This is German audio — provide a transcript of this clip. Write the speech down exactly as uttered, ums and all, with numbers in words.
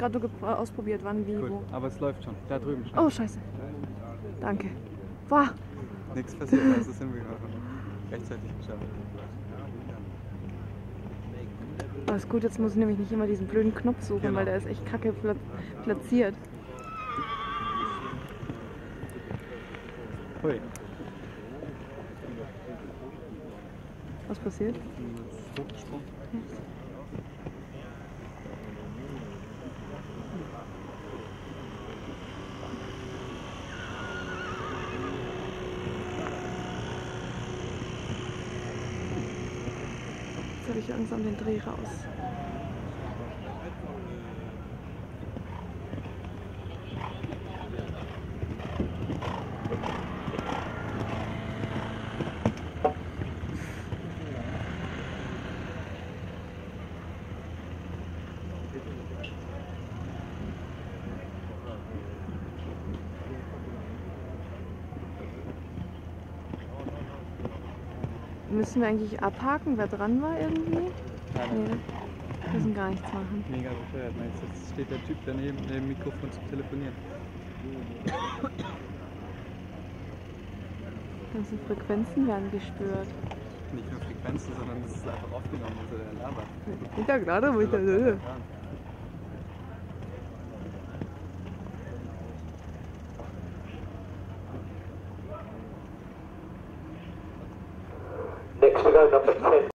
gerade nur ausprobiert, wann, wie, Gut, wo. aber es läuft schon. Da drüben schon. Oh, scheiße. Danke. Boah. Nichts passiert, das ist irgendwie rechtzeitig geschafft. Aber ist gut, jetzt muss ich nämlich nicht immer diesen blöden Knopf suchen, Genau. weil der ist echt kacke pla platziert. Hui. Was passiert? Hochgesprungen. Jetzt habe ich langsam den Dreh raus. Müssen wir eigentlich abhaken, wer dran war irgendwie? Nein, Nee, wir müssen gar nichts machen. Mega bescheuert, meinst du? Jetzt steht der Typ daneben, neben dem Mikrofon zu telefonieren. Ganze Frequenzen werden gestört. Nicht nur Frequenzen, sondern es ist einfach aufgenommen, also der labert. Ja, klar, wo ich da will. Next we go, number ten.